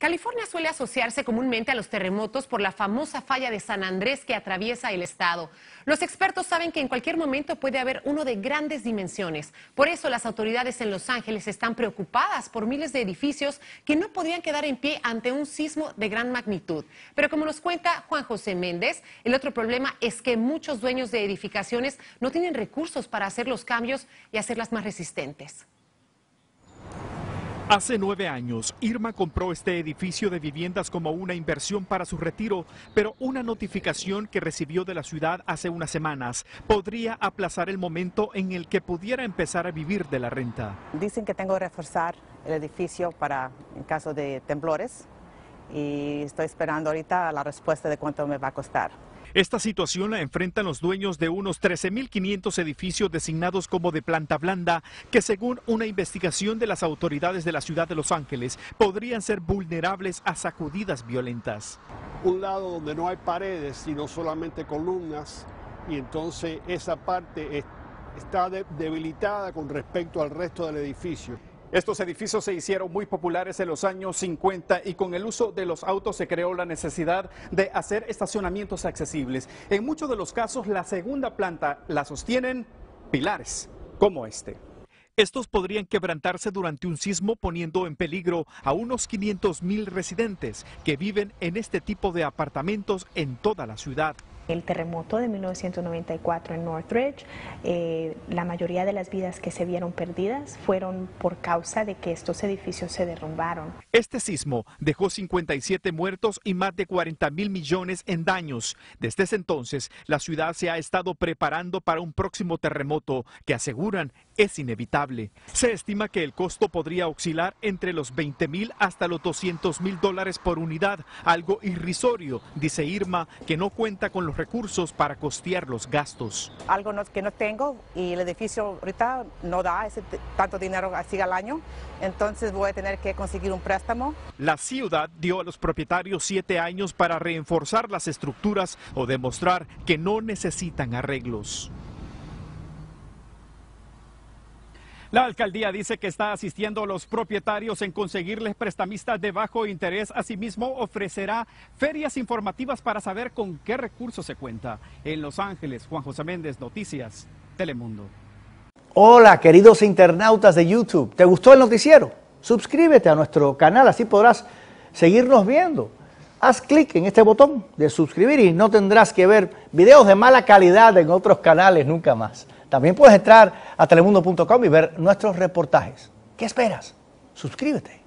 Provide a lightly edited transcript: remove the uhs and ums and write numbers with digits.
California suele asociarse comúnmente a los terremotos por la famosa falla de San Andrés que atraviesa el estado. Los expertos saben que en cualquier momento puede haber uno de grandes dimensiones. Por eso las autoridades en Los Ángeles están preocupadas por miles de edificios que no podrían quedar en pie ante un sismo de gran magnitud. Pero como nos cuenta Juan José Méndez, el otro problema es que muchos dueños de edificaciones no tienen recursos para hacer los cambios y hacerlas más resistentes. Hace 9 años, Irma compró este edificio de viviendas como una inversión para su retiro, pero una notificación que recibió de la ciudad hace unas semanas podría aplazar el momento en el que pudiera empezar a vivir de la renta. Dicen que tengo que reforzar el edificio para en caso de temblores y estoy esperando ahorita la respuesta de cuánto me va a costar. Esta situación la enfrentan los dueños de unos 13.500 edificios designados como de planta blanda, que según una investigación de las autoridades de la ciudad de Los Ángeles, podrían ser vulnerables a sacudidas violentas. Un lado donde no hay paredes, sino solamente columnas, y entonces esa parte está debilitada con respecto al resto del edificio. Estos edificios se hicieron muy populares en los años 50 y con el uso de los autos se creó la necesidad de hacer estacionamientos accesibles. En muchos de los casos, la segunda planta la sostienen pilares como este. Estos podrían quebrantarse durante un sismo, poniendo en peligro a unos 500,000 residentes que viven en este tipo de apartamentos en toda la ciudad. El terremoto de 1994 en Northridge, la mayoría de las vidas que se vieron perdidas fueron por causa de que estos edificios se derrumbaron. Este sismo dejó 57 muertos y más de 40,000 millones en daños. Desde ese entonces, la ciudad se ha estado preparando para un próximo terremoto que aseguran es inevitable. Se estima que el costo podría oscilar entre los $20,000 hasta los $200,000 por unidad, algo irrisorio, dice Irma, que no cuenta con los recursos para costear los gastos. Algo que no tengo y el edificio ahorita no da tanto dinero así al año, entonces voy a tener que conseguir un préstamo. La ciudad dio a los propietarios 7 años para reforzar las estructuras o demostrar que no necesitan arreglos. La alcaldía dice que está asistiendo a los propietarios en conseguirles prestamistas de bajo interés. Asimismo, ofrecerá ferias informativas para saber con qué recursos se cuenta. En Los Ángeles, Juan José Méndez, Noticias Telemundo. Hola, queridos internautas de YouTube. ¿Te gustó el noticiero? Suscríbete a nuestro canal, así podrás seguirnos viendo. Haz clic en este botón de suscribir y no tendrás que ver videos de mala calidad en otros canales nunca más. También puedes entrar a telemundo.com y ver nuestros reportajes. ¿Qué esperas? Suscríbete.